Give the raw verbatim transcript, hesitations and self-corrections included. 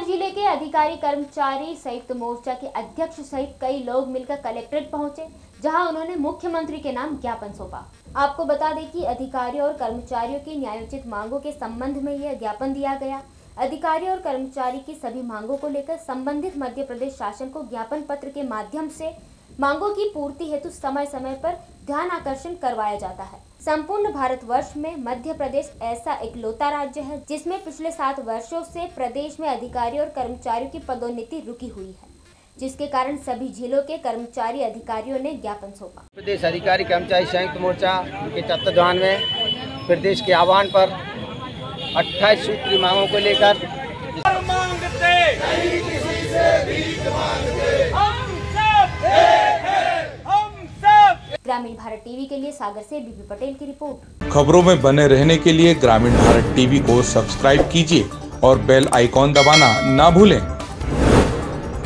सागर जिले के अधिकारी कर्मचारी संयुक्त मोर्चा के अध्यक्ष सहित कई लोग मिलकर कलेक्ट्रेट पहुंचे, जहां उन्होंने मुख्यमंत्री के नाम ज्ञापन सौंपा। आपको बता दें कि अधिकारियों और कर्मचारियों की न्यायोचित मांगों के संबंध में यह ज्ञापन दिया गया। अधिकारी और कर्मचारी की सभी मांगों को लेकर संबंधित मध्य प्रदेश शासन को ज्ञापन पत्र के माध्यम से मांगों की पूर्ति हेतु समय समय पर ध्यान आकर्षण करवाया जाता है। संपूर्ण भारतवर्ष में मध्य प्रदेश ऐसा इकलौता राज्य है जिसमें पिछले सात वर्षों से प्रदेश में अधिकारियों और कर्मचारियों की पदोन्नति रुकी हुई है, जिसके कारण सभी जिलों के कर्मचारी अधिकारियों ने ज्ञापन सौंपा। प्रदेश अधिकारी कर्मचारी संयुक्त मोर्चा के तत्वाधान में प्रदेश के आह्वान पर अट्ठाईस सूत्री मांगों को लेकर ग्रामीण भारत टीवी के लिए सागर से बीबी पटेल की रिपोर्ट। खबरों में बने रहने के लिए ग्रामीण भारत टीवी को सब्सक्राइब कीजिए और बेल आइकॉन दबाना ना भूलें।